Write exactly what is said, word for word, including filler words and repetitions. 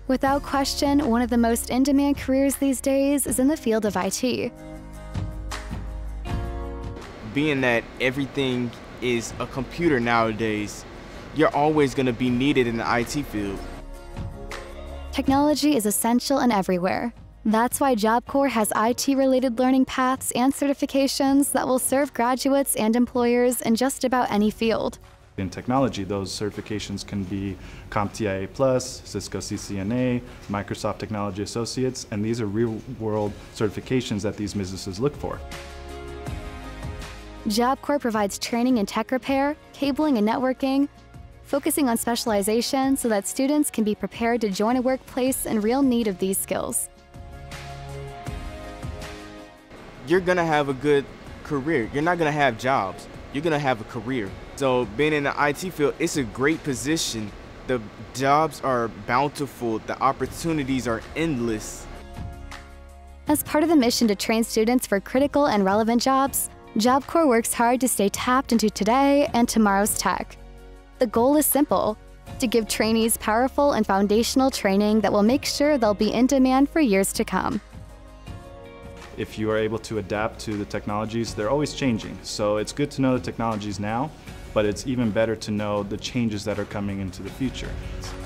Without question, one of the most in-demand careers these days is in the field of I T. Being that everything is a computer nowadays, you're always going to be needed in the I T field. Technology is essential and everywhere. That's why Job Corps has I T-related learning paths and certifications that will serve graduates and employers in just about any field. In technology, those certifications can be CompTIA Plus, Cisco C C N A, Microsoft Technology Associates, and these are real-world certifications that these businesses look for. Job Corps provides training in tech repair, cabling and networking, focusing on specialization so that students can be prepared to join a workplace in real need of these skills. You're going to have a good career. You're not going to have jobs. You're going to have a career. So being in the I T field, it's a great position. The jobs are bountiful. The opportunities are endless. As part of the mission to train students for critical and relevant jobs, Job Corps works hard to stay tapped into today and tomorrow's tech. The goal is simple: to give trainees powerful and foundational training that will make sure they'll be in demand for years to come. If you are able to adapt to the technologies, they're always changing. So it's good to know the technologies now, but it's even better to know the changes that are coming into the future.